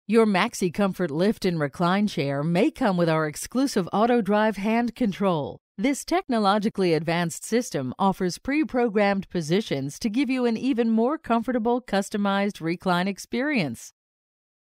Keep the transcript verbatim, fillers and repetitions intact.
Your MaxiComfort lift and recline chair may come with our exclusive AutoDrive hand control. This technologically advanced system offers pre-programmed positions to give you an even more comfortable, customized recline experience.